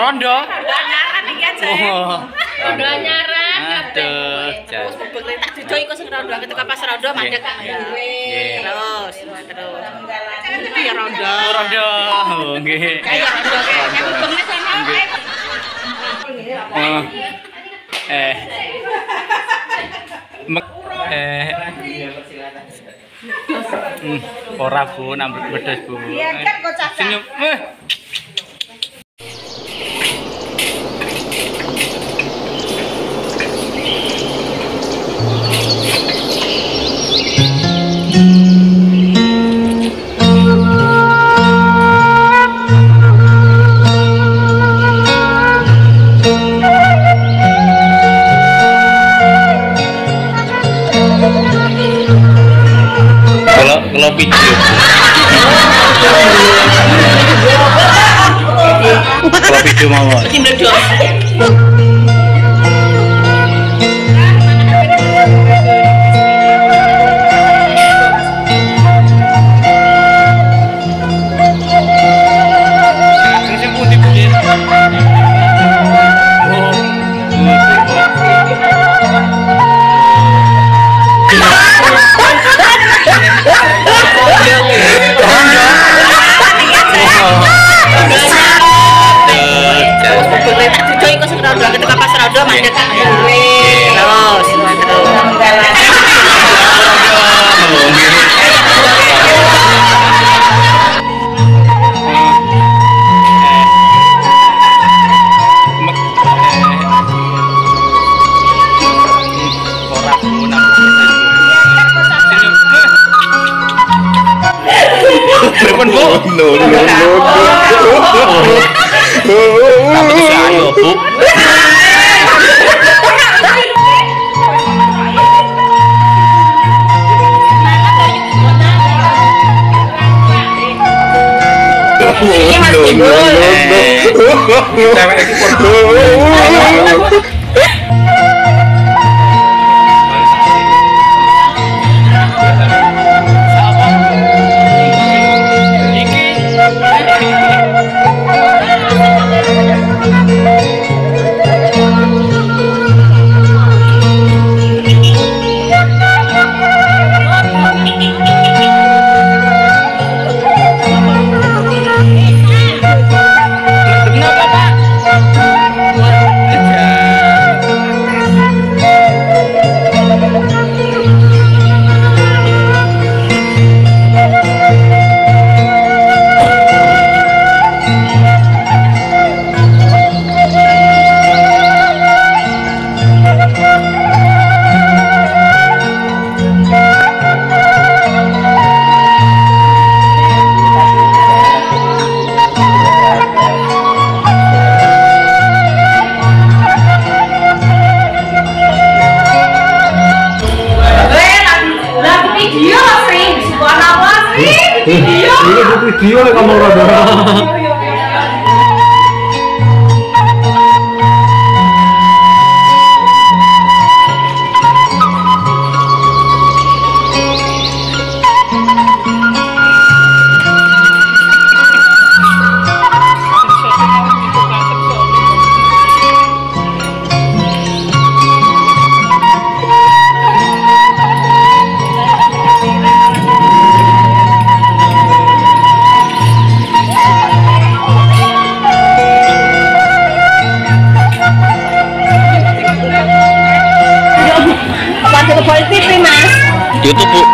rondo. Nyaran iki aja. Rondo nyaran. Aduh, jas. Tak dudu iku sing rondo ketika pas rondo mandek. Terus. Iki ya rondo. Rondo. Oh, nggih. Kayak rondo kayak hubungnya sama. Oh. Ora Bu, nambut pedes Bu. Senyum. Kalau video. Kalau video mau. Tim dodo. Ketika pas rondo mandek. Terus. Tapi saya Bu. Video lek kamu ora. YouTube Bu.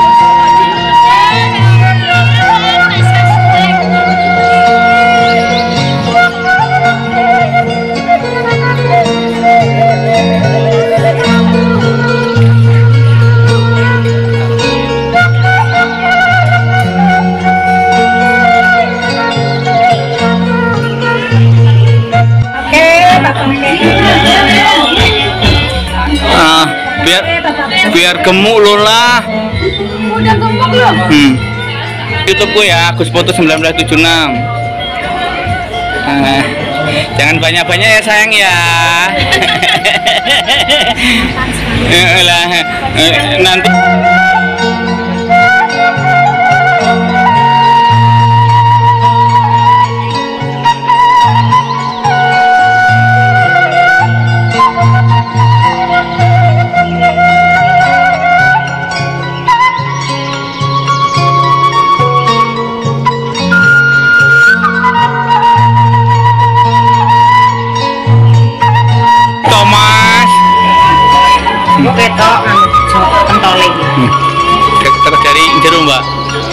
Biar gemuk lo lah. Udah gemuk loh. YouTube gue ya, Agus Foto 1976. Jangan banyak-banyak ya sayang ya. Nanti pentole iki. Terus dari jero, Mbak.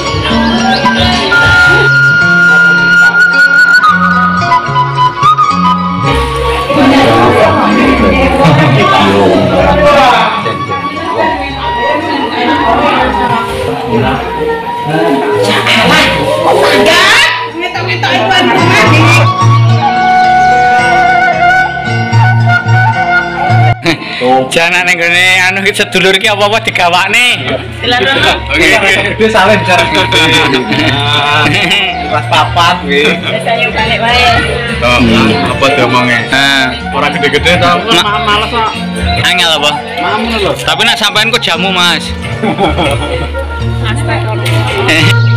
Jangan neng gini, anu kita sedulur ki apa digawakne. Dia salah bicara gede. Kelas papat gue. Saya balik wae. Apa diomongnya? Orang gede-gede tau. Males kok. Angel apa? Mamu loh. Tapi nak sampean kok jamu, Mas. Aspek.